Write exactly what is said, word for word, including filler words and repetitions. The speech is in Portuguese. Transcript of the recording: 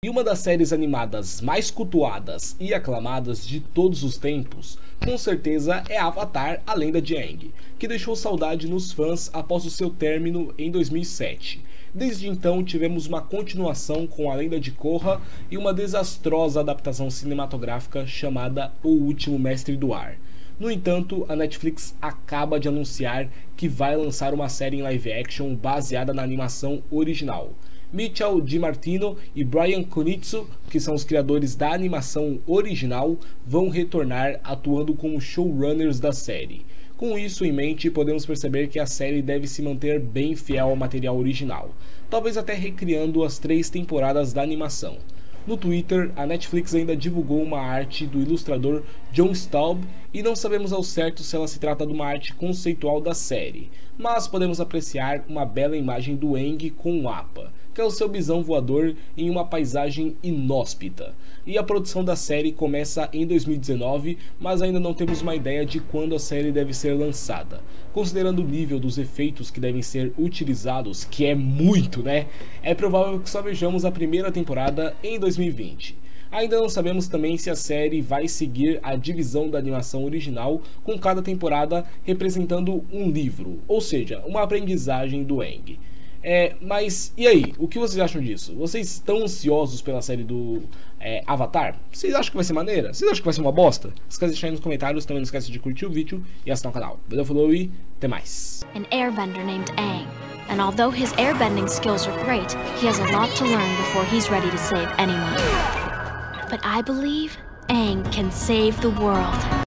E uma das séries animadas mais cultuadas e aclamadas de todos os tempos, com certeza é Avatar: A Lenda de Aang, que deixou saudade nos fãs após o seu término em dois mil e sete. Desde então tivemos uma continuação com A Lenda de Korra e uma desastrosa adaptação cinematográfica chamada O Último Mestre do Ar. No entanto, a Netflix acaba de anunciar que vai lançar uma série em live action baseada na animação original. Mitchell DiMartino e Bryan Kunitsu, que são os criadores da animação original, vão retornar atuando como showrunners da série. Com isso em mente, podemos perceber que a série deve se manter bem fiel ao material original, talvez até recriando as três temporadas da animação. No Twitter, a Netflix ainda divulgou uma arte do ilustrador John Staub e não sabemos ao certo se ela se trata de uma arte conceitual da série, mas podemos apreciar uma bela imagem do Aang com o Appa, que é o seu bisão voador em uma paisagem inóspita. E a produção da série começa em dois mil e dezenove, mas ainda não temos uma ideia de quando a série deve ser lançada. Considerando o nível dos efeitos que devem ser utilizados, que é muito, né? É provável que só vejamos a primeira temporada em dois mil e vinte. Ainda não sabemos também se a série vai seguir a divisão da animação original, com cada temporada representando um livro, ou seja, uma aprendizagem do Aang. É, mas e aí, o que vocês acham disso? Vocês estão ansiosos pela série do é, Avatar? Vocês acham que vai ser maneira? Vocês acham que vai ser uma bosta? Esquece de deixar aí nos comentários, também não esquece de curtir o vídeo e assinar o canal. Valeu, falou e até mais. An airbender named Aang, and although his airbending skills are great, he has a lot to learn before he's ready to save anyone. But I believe Aang can save the world.